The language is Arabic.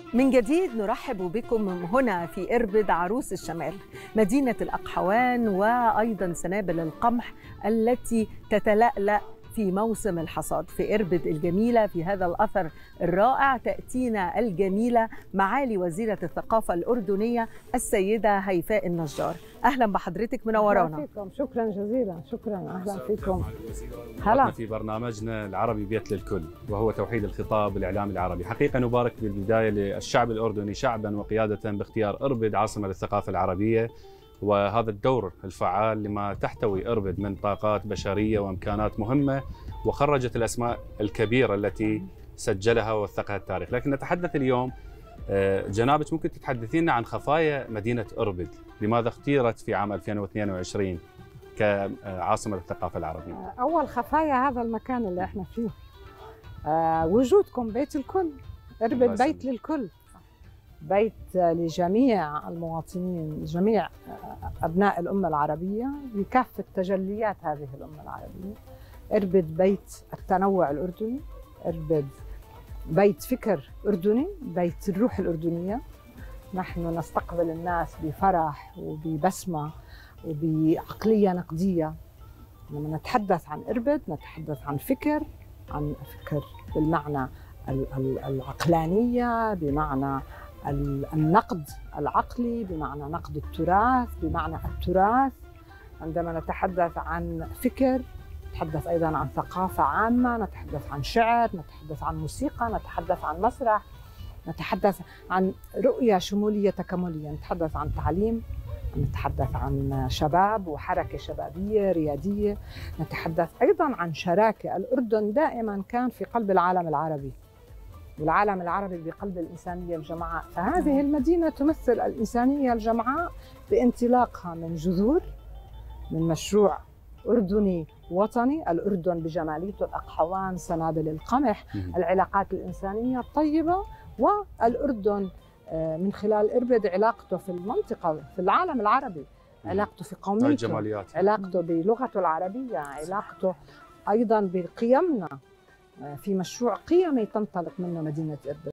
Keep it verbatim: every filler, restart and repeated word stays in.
من جديد نرحب بكم هنا في إربد عروس الشمال، مدينة الأقحوان وأيضا سنابل القمح التي تتلألأ في موسم الحصاد. في إربد الجميلة في هذا الأثر الرائع تأتينا الجميلة معالي وزيرة الثقافة الأردنية السيدة هيفاء النجار. أهلا بحضرتك، منورانا. أهلا فيكم، شكرا جزيلا. شكرا، أهلا فيكم. هلا في برنامجنا العربي بيت للكل، وهو توحيد الخطاب الإعلامي العربي. حقيقة نبارك بالبداية للشعب الأردني شعبا وقيادة باختيار إربد عاصمة للثقافة العربية، وهذا الدور الفعال لما تحتوي إربد من طاقات بشرية وإمكانات مهمة، وخرجت الأسماء الكبيرة التي سجلها ووثقها التاريخ. لكن نتحدث اليوم، جنابك ممكن تتحدثينا عن خفايا مدينة إربد، لماذا اختيرت في عام ألفين واثنين وعشرين كعاصمة للثقافة العربية؟ أول خفايا هذا المكان اللي احنا فيه، أه وجودكم بيت الكل. إربد بيت للكل، بيت لجميع المواطنين، جميع أبناء الأمة العربية بكافة تجليات هذه الأمة العربية. إربد بيت التنوع الأردني، إربد بيت فكر أردني، بيت الروح الأردنية. نحن نستقبل الناس بفرح وببسمة وبعقلية نقدية. لما نتحدث عن إربد نتحدث عن فكر، عن فكر بالمعنى العقلانية، بمعنى النقد العقلي، بمعنى نقد التراث، بمعنى التراث. عندما نتحدث عن فكر نتحدث أيضا عن ثقافة عامة، نتحدث عن شعر، نتحدث عن موسيقى، نتحدث عن مسرح، نتحدث عن رؤية شمولية تكاملية، نتحدث عن تعليم، نتحدث عن شباب وحركة شبابية ريادية، نتحدث أيضا عن شراكة. الأردن دائما كان في قلب العالم العربي، والعالم العربي بقلب الإنسانية الجمعاء. فهذه المدينة تمثل الإنسانية الجمعاء بانطلاقها من جذور، من مشروع أردني وطني، الأردن بجماليته، الأقحوان، سنابل القمح، العلاقات الإنسانية الطيبة، والأردن من خلال إربد علاقته في المنطقة، في العالم العربي، علاقته في قوميته، علاقته بلغته العربية، علاقته أيضا بقيمنا، في مشروع قيمي تنطلق منه مدينة إربد.